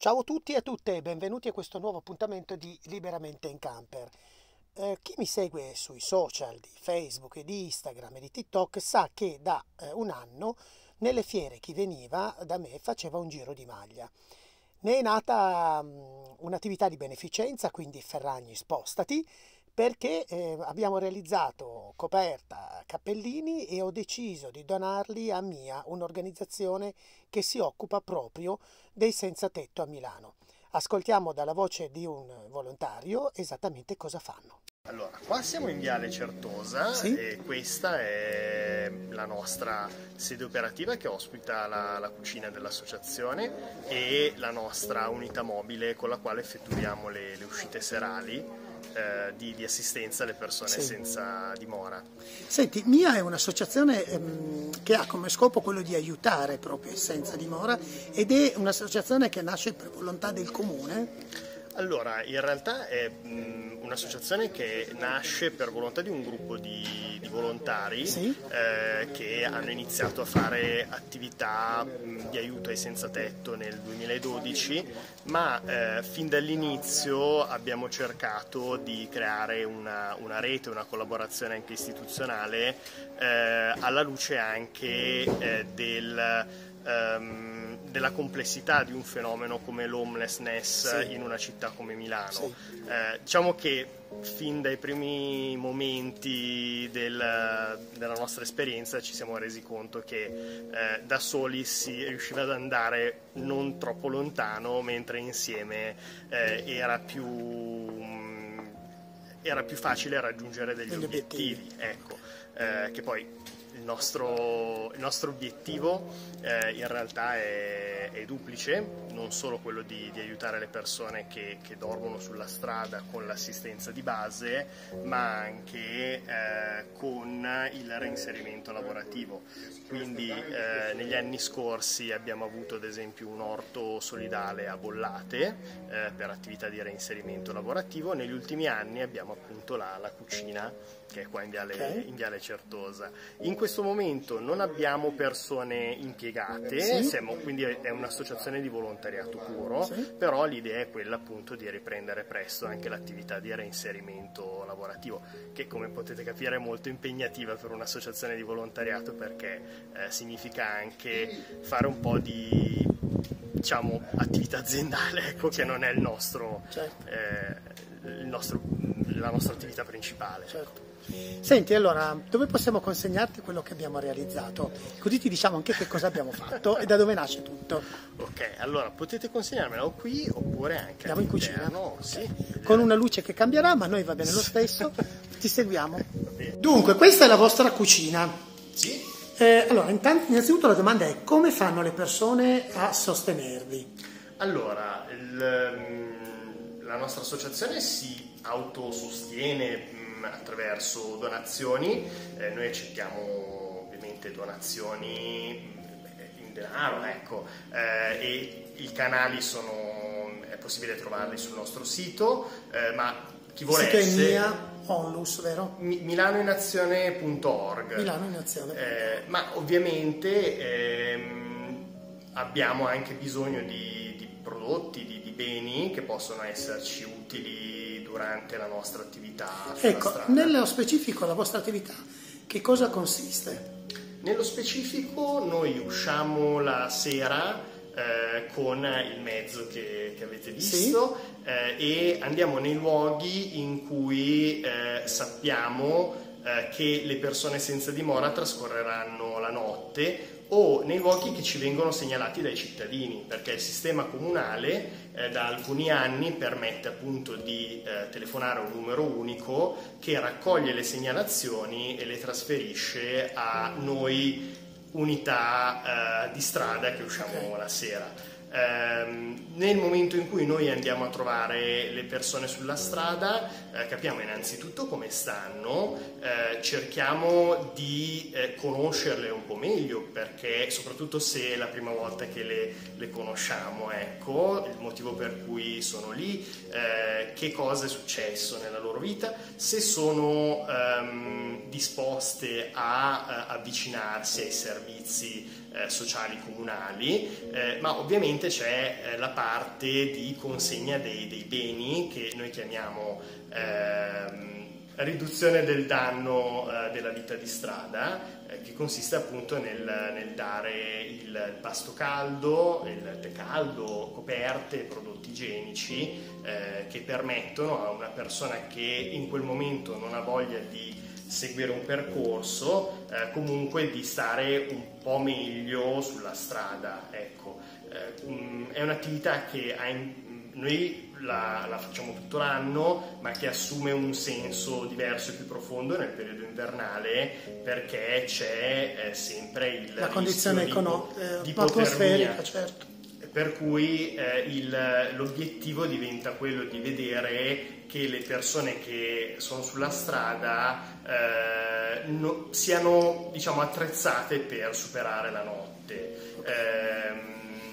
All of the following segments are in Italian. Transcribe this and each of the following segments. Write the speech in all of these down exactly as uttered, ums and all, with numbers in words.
Ciao a tutti e a tutte e benvenuti a questo nuovo appuntamento di Liberamente in Camper. Eh, chi mi segue sui social di Facebook e di Instagram e di TikTok sa che da eh, un anno nelle fiere chi veniva da me faceva un giro di maglia. Ne è nata mh, un'attività di beneficenza, quindi Ferragni spostati, perché eh, abbiamo realizzato coperta, cappellini e ho deciso di donarli a Mia, un'organizzazione che si occupa proprio dei senza tetto a Milano. Ascoltiamo dalla voce di un volontario esattamente cosa fanno. Allora, qua siamo in Viale Certosa Sì? e questa è la nostra sede operativa che ospita la, la cucina dell'associazione e la nostra unità mobile con la quale effettuiamo le, le uscite serali eh, di, di assistenza alle persone Sì. senza dimora. Senti, Mia è un'associazione ehm, che ha come scopo quello di aiutare proprio i senza dimora ed è un'associazione che nasce per volontà del comune. Allora, in realtà è mh, un'associazione che nasce per volontà di un gruppo di, di volontari Sì. eh, che hanno iniziato a fare attività mh, di aiuto ai senza tetto nel duemiladodici, ma eh, fin dall'inizio abbiamo cercato di creare una, una rete, una collaborazione anche istituzionale eh, alla luce anche eh, del... Um, della complessità di un fenomeno come l'homelessness Sì. in una città come Milano. Sì. Eh, diciamo che fin dai primi momenti del, della nostra esperienza ci siamo resi conto che eh, da soli si riusciva ad andare non troppo lontano, mentre insieme eh, era più mh, era più facile raggiungere degli Degli obiettivi, obiettivi. ecco, eh, che poi il nostro, il nostro obiettivo eh, in realtà è, è duplice, non solo quello di, di aiutare le persone che, che dormono sulla strada con l'assistenza di base, ma anche eh, con il reinserimento lavorativo. Quindi eh, negli anni scorsi abbiamo avuto ad esempio un orto solidale a Bollate eh, per attività di reinserimento lavorativo. Negli ultimi anni abbiamo appunto la, la cucina che è qua in Viale, Okay. in Viale Certosa. In questo momento non abbiamo persone impiegate, Sì. siamo, quindi è un'associazione di volontariato puro, Sì. però l'idea è quella appunto di riprendere presto anche l'attività di reinserimento lavorativo, che come potete capire è molto impegnativa per un'associazione di volontariato perché eh, significa anche fare un po' di, diciamo, attività aziendale, ecco, che non è il nostro, Certo. eh, il nostro, la nostra attività principale. Certo. Senti, allora, dove possiamo consegnarti quello che abbiamo realizzato? Così ti diciamo anche che cosa abbiamo fatto e da dove nasce tutto. Ok, allora potete consegnarmelo qui oppure anche Andiamo in cucina? all'interno, sì. Con una luce che cambierà, ma a noi va bene lo stesso, ti seguiamo. bene. Dunque, questa è la vostra cucina. Sì. Eh, allora, intanto, innanzitutto la domanda è come fanno le persone a sostenervi? Allora, il, ehm, la nostra associazione si autosostiene mh, attraverso donazioni, eh, noi accettiamo ovviamente donazioni mh, in denaro, ecco, eh, e i canali sono, è possibile trovarli sul nostro sito, eh, ma chi Il sito è volesse... Mia Onlus, vero? Mi- milanoinazione punto org. Milano in azione. Eh, ma ovviamente ehm, abbiamo anche bisogno di, di prodotti, di, di beni che possono esserci utili durante la nostra attività sulla Ecco, strada. nello specifico la vostra attività, che cosa consiste? Nello specifico noi usciamo la sera eh, con il mezzo che, che avete visto eh, e andiamo nei luoghi in cui eh, sappiamo eh, che le persone senza dimora trascorreranno la notte o nei luoghi che ci vengono segnalati dai cittadini, perché il sistema comunale eh, da alcuni anni permette appunto di eh, telefonare a un numero unico che raccoglie le segnalazioni e le trasferisce a noi unità eh, di strada che usciamo la sera. Ehm, nel momento in cui noi andiamo a trovare le persone sulla strada, eh, capiamo innanzitutto come stanno, eh, cerchiamo di eh, conoscerle un po' meglio, perché soprattutto se è la prima volta che le, le conosciamo, ecco, il motivo per cui sono lì, eh, che cosa è successo nella loro vita, se sono ehm, disposte a, a avvicinarsi ai servizi eh, sociali comunali, eh, ma ovviamente c'è eh, la parte di consegna dei, dei beni che noi chiamiamo ehm, riduzione del danno eh, della vita di strada, eh, che consiste appunto nel, nel dare il pasto caldo, il tè caldo, coperte, prodotti igienici eh, che permettono a una persona che in quel momento non ha voglia di seguire un percorso eh, comunque di stare un po' meglio sulla strada. Ecco, eh, mh, è un'attività che ha in, noi La, la facciamo tutto l'anno, ma che assume un senso diverso e più profondo nel periodo invernale, perché c'è eh, sempre il la condizione economica econo- di eh, atmosferica, certo. Per cui eh, il, l'obiettivo diventa quello di vedere che le persone che sono sulla strada eh, no, siano, diciamo, attrezzate per superare la notte. Eh,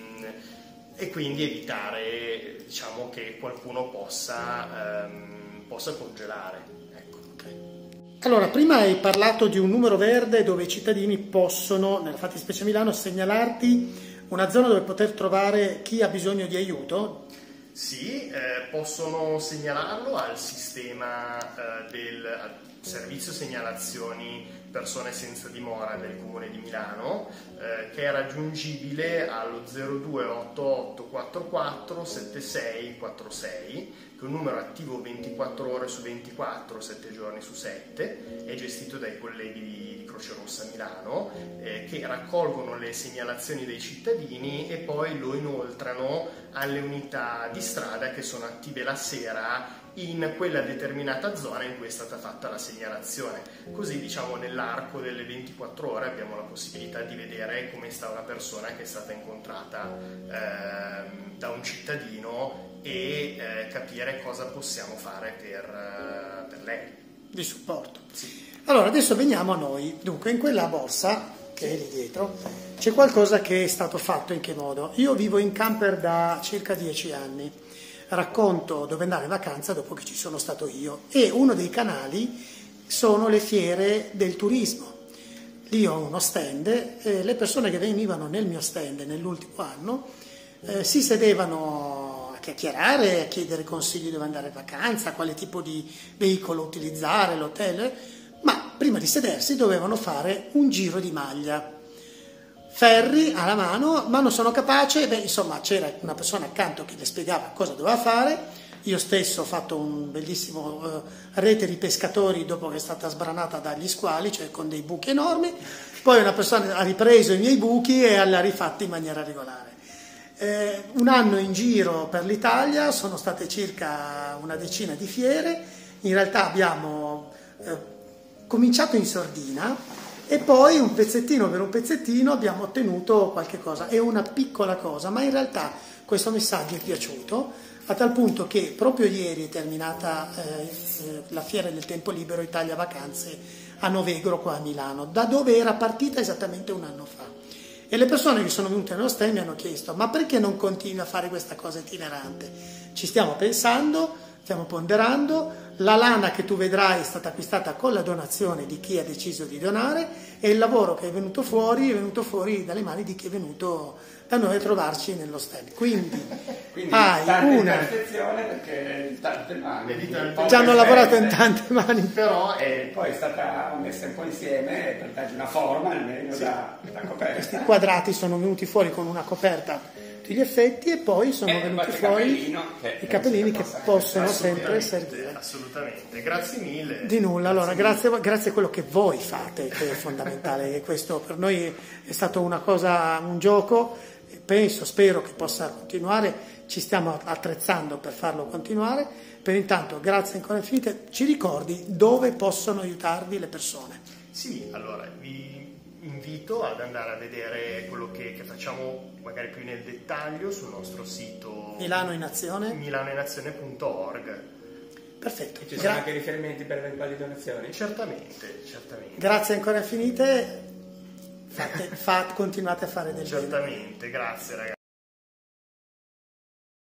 e quindi evitare, diciamo, che qualcuno possa, ehm, possa congelare. Ecco. Okay. Allora, prima hai parlato di un numero verde dove i cittadini possono, nella fattispecie Milano, segnalarti una zona dove poter trovare chi ha bisogno di aiuto? Sì, eh, possono segnalarlo al sistema eh, del al servizio segnalazioni persone senza dimora del Comune di Milano, eh, che è raggiungibile allo zero due otto otto quattro quattro sette sei quattro sei, che è un numero attivo ventiquattro ore su ventiquattro, sette giorni su sette, è gestito dai colleghi di Croce Rossa Milano, eh, che raccolgono le segnalazioni dei cittadini e poi lo inoltrano alle unità di strada che sono attive la sera in quella determinata zona in cui è stata fatta la segnalazione. Così, diciamo, nell'arco delle ventiquattro ore abbiamo la possibilità di vedere come sta una persona che è stata incontrata eh, da un cittadino e eh, capire cosa possiamo fare per, uh, per lei. Di supporto. Sì. Allora, adesso veniamo a noi. Dunque, in quella borsa, che è lì dietro, c'è qualcosa che è stato fatto. In che modo? Io vivo in camper da circa dieci anni. Racconto dove andare in vacanza dopo che ci sono stato io, e uno dei canali sono le fiere del turismo. Lì ho uno stand e le persone che venivano nel mio stand nell'ultimo anno eh, si sedevano a chiacchierare, a chiedere consigli dove andare in vacanza, quale tipo di veicolo utilizzare, l'hotel, ma prima di sedersi dovevano fare un giro di maglia. Ferri alla mano, ma non sono capace. Beh, insomma, c'era una persona accanto che le spiegava cosa doveva fare. Io stesso ho fatto un bellissimo uh, rete di pescatori dopo che è stata sbranata dagli squali, cioè con dei buchi enormi. Poi una persona ha ripreso i miei buchi e li ha rifatti in maniera regolare. Eh, un anno in giro per l'Italia, sono state circa una decina di fiere. In realtà abbiamo eh, cominciato in sordina, e poi un pezzettino per un pezzettino abbiamo ottenuto qualche cosa. È una piccola cosa, ma in realtà questo messaggio è piaciuto, a tal punto che proprio ieri è terminata eh, la fiera del tempo libero Italia Vacanze a Novegro qua a Milano, da dove era partita esattamente un anno fa. E le persone che sono venute nello stand mi hanno chiesto: ma perché non continui a fare questa cosa itinerante? Ci stiamo pensando, stiamo ponderando. La lana che tu vedrai è stata acquistata con la donazione di chi ha deciso di donare, e il lavoro che è venuto fuori è venuto fuori dalle mani di chi è venuto da noi a trovarci nello stand. Quindi, Quindi hai una perfezione, perché in tante mani ci hanno lavorato in tante mani, però è... poi è stata messa un po' insieme per dargli una forma almeno sì. da, da coperta. Questi quadrati sono venuti fuori con una coperta gli effetti, e poi sono eh, venuti fuori i capellini che possono sempre servire. Assolutamente, grazie mille. Di nulla, allora grazie, grazie a quello che voi fate, che è fondamentale, che questo per noi è stato una cosa, un gioco, penso, spero che possa continuare, ci stiamo attrezzando per farlo continuare. Per intanto grazie ancora infinite, ci ricordi dove possono aiutarvi le persone? Sì, allora vi invito ad andare a vedere quello che, che facciamo magari più nel dettaglio sul nostro sito Milano in Azione milanoinazione punto org. Perfetto. E ci sono Gra- anche riferimenti per eventuali donazioni? Certamente, certamente. Grazie ancora infinite, fate, fate, continuate a fare del certamente, bene. Grazie ragazzi.